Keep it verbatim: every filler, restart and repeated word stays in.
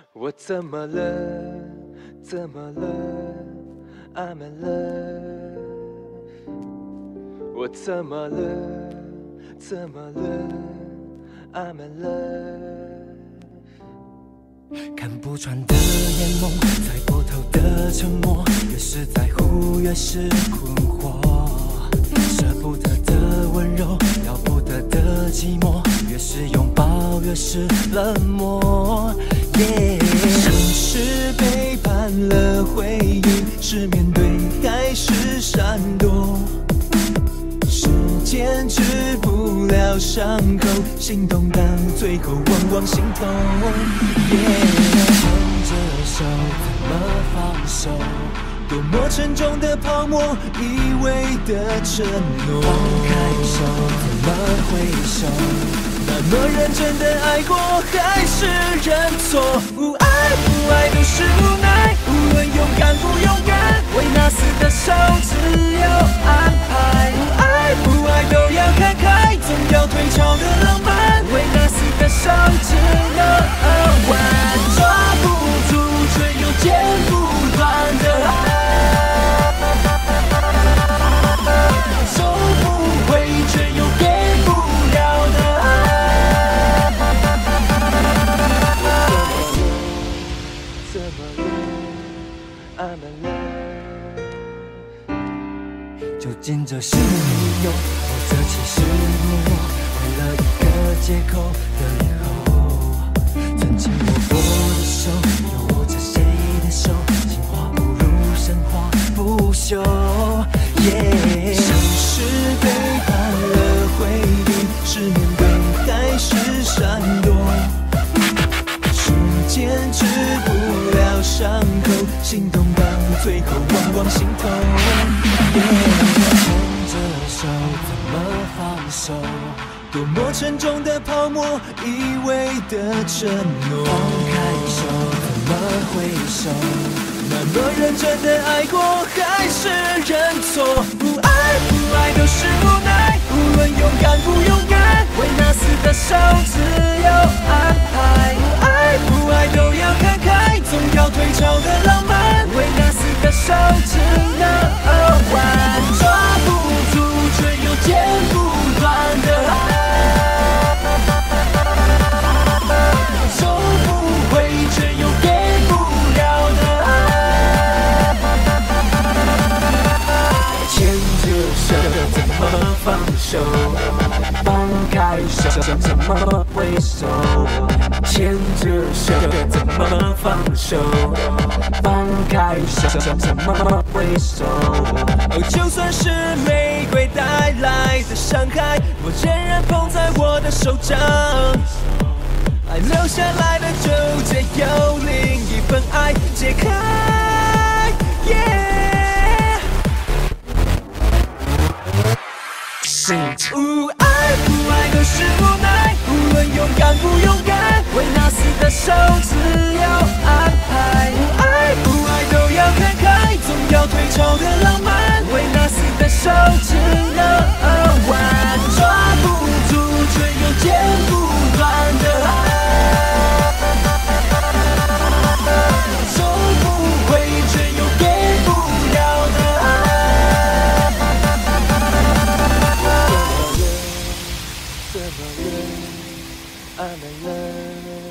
我怎么了？怎么了 ？I'm in love。我怎么了？怎么了 ？I'm in love。 看不穿的眼眸，猜不透的沉默，越是在乎越是困惑。舍不得的温柔，要不得的寂寞，越是拥抱越是冷漠。Yeah、是是背叛了回忆，是面对还是闪躲？时间治不了伤口，心动到最后往往心痛。Yeah、牵着手怎么放手？多么沉重的泡沫，以为的承诺。放开手怎么回首？那么认真的爱过，还是认错？不爱不爱都是无奈，无论勇敢不勇敢，为那死的手自有安排。不爱不爱都要看开，总要退潮的浪漫，为那死的手只能挽。抓不住却又剪不断的爱，收不回却又给不了的爱。 怎么了 ？I'm in love。 究竟这是理由，或者其实懦弱，为了一个借口的以后，曾经握过的手，又握着谁的手？情话不如神话不朽。Yeah、是是背叛了回忆，是面对还是闪躲？时间治不了伤口，心动到最后往往心痛。Yeah、牵着手怎么放手？多么沉重的泡沫，以为的承诺。放开手怎么回首？那么认真的爱过，还是认错？不爱不爱都是无奈，无论勇敢不勇敢，为那死的手自有安排。不爱不爱都要看开，总要退潮的浪漫，为那死的手只能挽。抓不住却又剪不断的爱，收不回却又给不了的爱。牵着手怎么放手？放开手怎么回首？牵着手怎么放手？放开手怎么回首？哦，就算是玫瑰带来的伤害，我仍然捧在我的手掌。爱留下来的纠结，有另一份爱解开。Yeah、无爱不爱都是无奈，无论勇敢不勇敢，为那死的手自有安排。不爱不爱都要看开，总要退潮的浪漫，为那死的手只能挽。抓不住却又剪不断的爱，收不回却又给不了的爱。 怎么了 ？I'm in love。